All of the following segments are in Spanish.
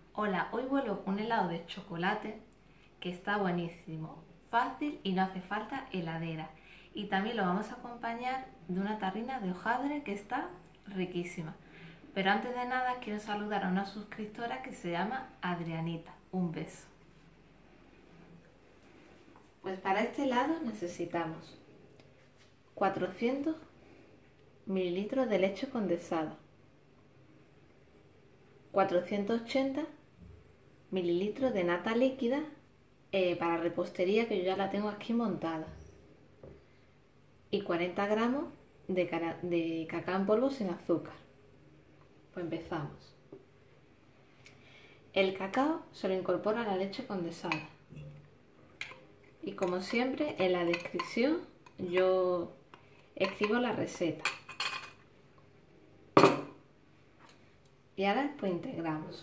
Hola, hoy vuelo un helado de chocolate que está buenísimo, fácil y no hace falta heladera. Y también lo vamos a acompañar de una tarrina de hojaldre que está riquísima. Pero antes de nada quiero saludar a una suscriptora que se llama Adrianita. Un beso. Pues para este helado necesitamos 400 mililitros de leche condensada, 480 mililitros de nata líquida para repostería, que yo ya la tengo aquí montada, y 40 gramos de cacao en polvo sin azúcar. Pues empezamos. El cacao se lo incorpora a la leche condensada y, como siempre, en la descripción yo escribo la receta. Y ahora pues integramos.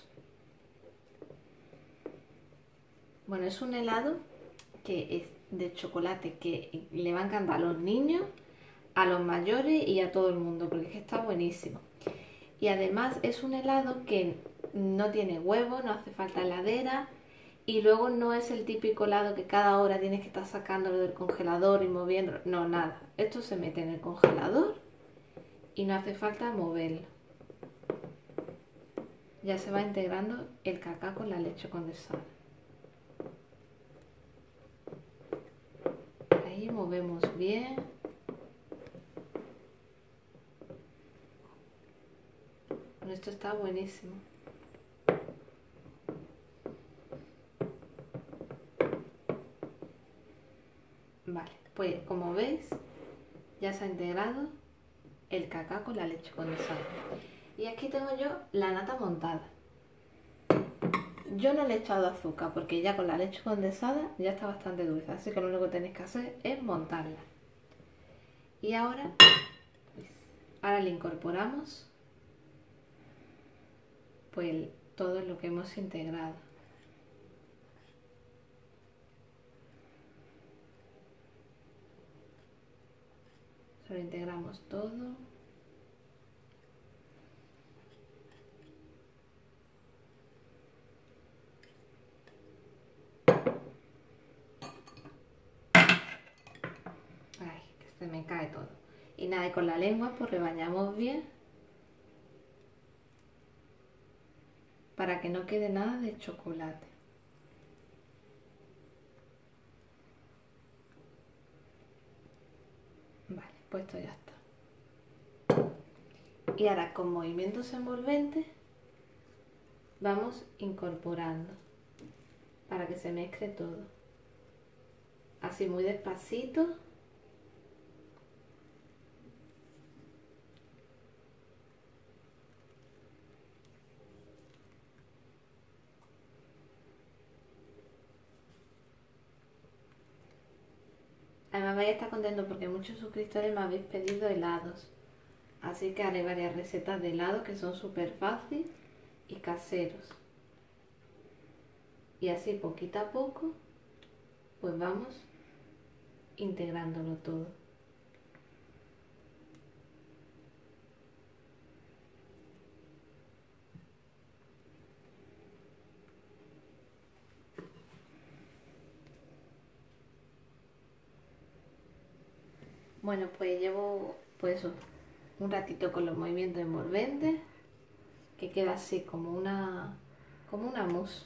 Bueno, es un helado que es de chocolate que le va a encantar a los niños, a los mayores y a todo el mundo, porque es que está buenísimo. Y además es un helado que no tiene huevo, no hace falta heladera, y luego no es el típico helado que cada hora tienes que estar sacándolo del congelador y moviéndolo. No, nada. Esto se mete en el congelador y no hace falta moverlo. Ya se va integrando el cacao con la leche condensada. Ahí movemos bien. Bueno, esto está buenísimo. Vale, pues como veis ya se ha integrado el cacao con la leche condensada. Y aquí tengo yo la nata montada. Yo no le he echado azúcar porque ya con la leche condensada ya está bastante dulce, así que lo único que tenéis que hacer es montarla. Y ahora le incorporamos pues todo lo que hemos integrado. Se lo integramos todo. Ay, que se me cae todo. Y nada, y con la lengua pues rebañamos bien para que no quede nada de chocolate. Vale, pues esto ya está. Y ahora con movimientos envolventes vamos incorporando para que se mezcle todo. Así muy despacito. Además vais a estar contento porque muchos suscriptores me habéis pedido helados. Así que haré varias recetas de helados que son súper fáciles y caseros. Y así poquito a poco pues vamos integrándolo todo. Bueno, pues llevo pues un ratito con los movimientos envolventes, que queda así como una mousse.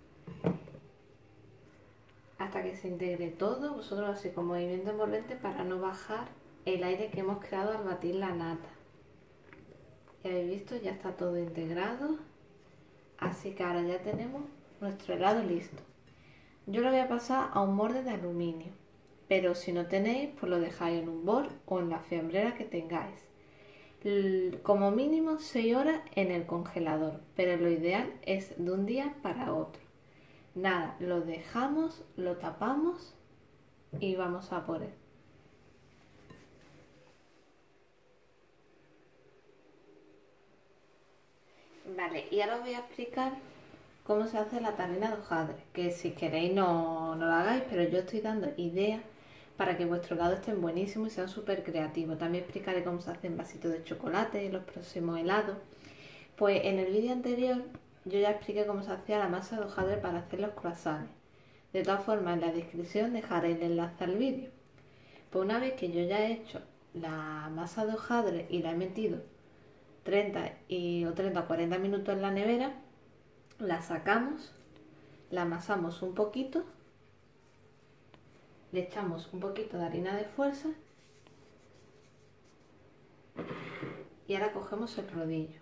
Hasta que se integre todo, vosotros así con movimiento envolvente para no bajar el aire que hemos creado al batir la nata. Ya habéis visto, ya está todo integrado. Así que ahora ya tenemos nuestro helado listo. Yo lo voy a pasar a un molde de aluminio, pero si no tenéis, pues lo dejáis en un bol o en la fiambrera que tengáis. Como mínimo 6 horas en el congelador, pero lo ideal es de un día para otro. Nada, lo dejamos, lo tapamos y vamos a por él. Vale, y ahora os voy a explicar cómo se hace la tarrina de hojaldre, que si queréis no lo hagáis, pero yo estoy dando ideas para que vuestros helados estén buenísimos y sean súper creativos. También explicaré cómo se hacen vasitos de chocolate en los próximos helados. Pues en el vídeo anterior yo ya expliqué cómo se hacía la masa de hojaldre para hacer los croissants. De todas formas, en la descripción dejaré el enlace al vídeo. Pues una vez que yo ya he hecho la masa de hojaldre y la he metido 30 o 40 minutos en la nevera, la sacamos, la amasamos un poquito, le echamos un poquito de harina de fuerza y ahora cogemos el rodillo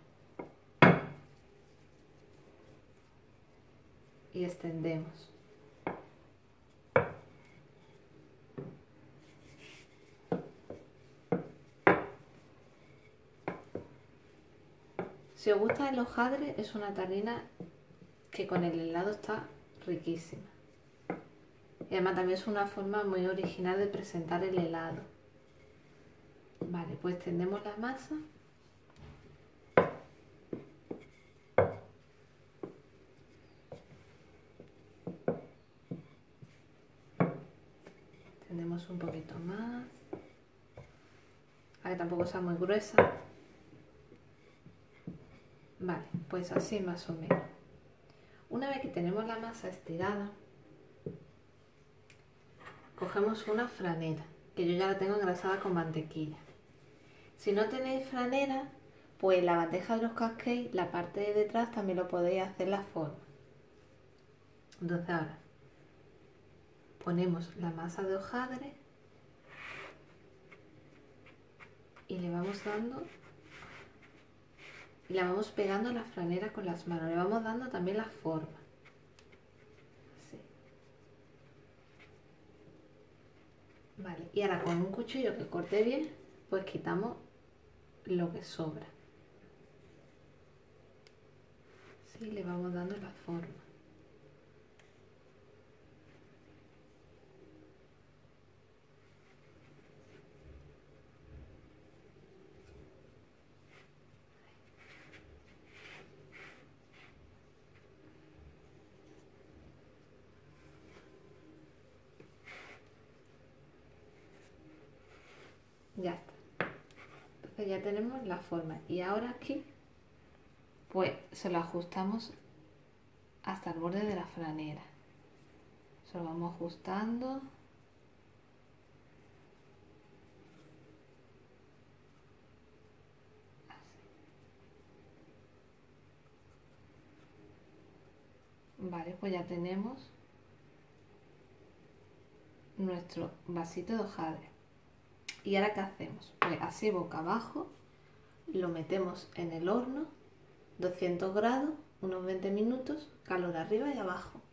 y extendemos. Si os gusta el hojaldre, es una tarrina que con el helado está riquísima. Y además también es una forma muy original de presentar el helado. Vale, pues tendemos la masa. Tendemos un poquito más. Para que tampoco sea muy gruesa. Vale, pues así más o menos. Una vez que tenemos la masa estirada, cogemos una franela, que yo ya la tengo engrasada con mantequilla. Si no tenéis franela, pues la bandeja de los cupcakes, la parte de detrás también lo podéis hacer la forma. Entonces ahora ponemos la masa de hojaldre y le vamos dando y la vamos pegando a la franela con las manos, le vamos dando también la forma. Así. Vale, y ahora con un cuchillo que corte bien, pues quitamos lo que sobra. Sí, le vamos dando la forma. Ya está. Entonces ya tenemos la forma. Y ahora aquí, pues se lo ajustamos hasta el borde de la franela. Se lo vamos ajustando. Vale, pues ya tenemos nuestro vasito de hojaldre. ¿Y ahora qué hacemos? Pues así boca abajo, lo metemos en el horno, 200 grados, unos 20 minutos, calor arriba y abajo.